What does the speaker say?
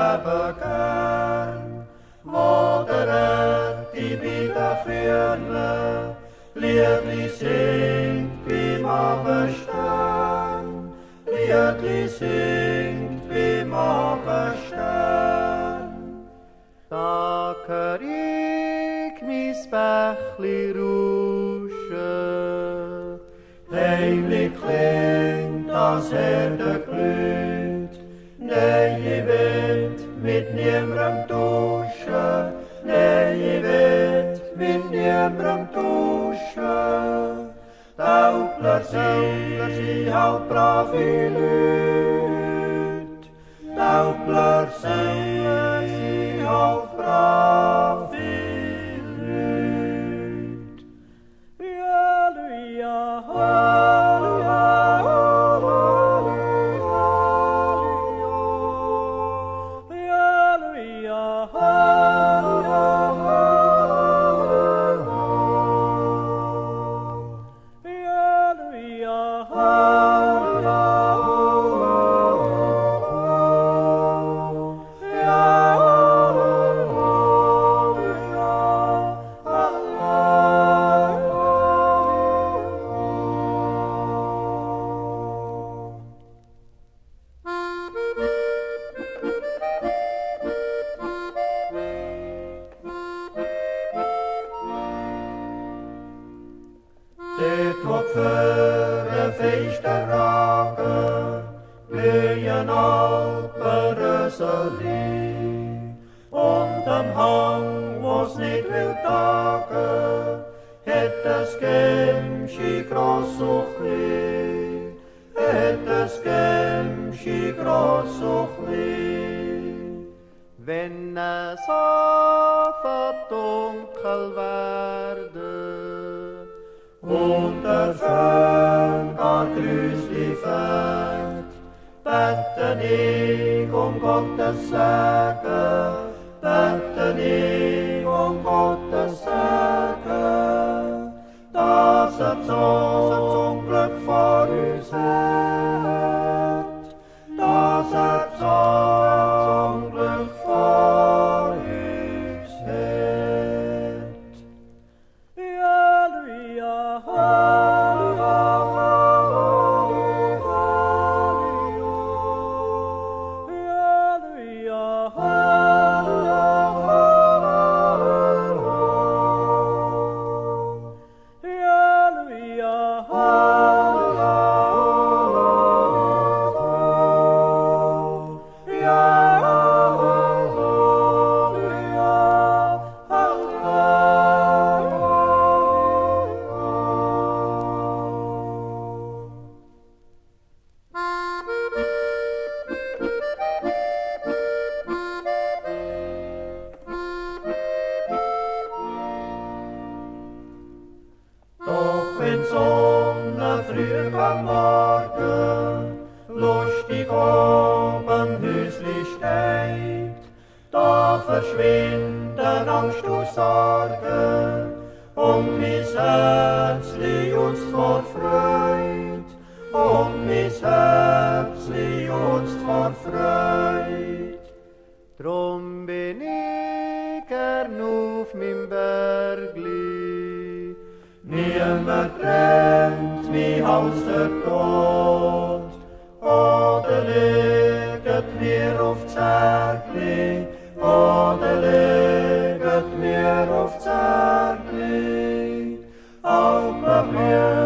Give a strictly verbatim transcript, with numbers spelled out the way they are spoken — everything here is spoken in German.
hebben gern, wo der Herr die wieder führen, Liedli singt beim Abendstern, Liedli singt beim Abendstern. Da hör ich mis Bächli rauschen, heimlich klingt das Herdenglüt, nein, ich will mit niemandem tauschen, nein, ich will mit niemandem tauschen. Daupler sind, sie halt brave Leute, Daupler sind, sie halt brave Leute. Halleluja, Det Topfere feiste Rake, blühen Alpenröseli, und am Hang, wo's nicht will tagen, het es Gemschi gross und klein, het es Gemschi gross und klein. wenn es anfängt dunkel werde, und der Föhn gar grüßlich fährt, beten ich um Gottes Segen, beten ich um Gottes Segen, dass er zum Glück vor uns hat, dass er zum Glück vor uns hat. Halleluja, wenn Sonne früh am Morgen lustig oben Hüsli steht, da verschwinden Angst und Sorgen und mein Herzli jutzt vor Freud, und mein Herzli jutzt vor Freud. drum bin ich gern auf meinem Bergli, niemand trennt mich aus der Tod, oder legt mir auf Zärtli, oder legt mir auf Zärtli, Alpenmühl.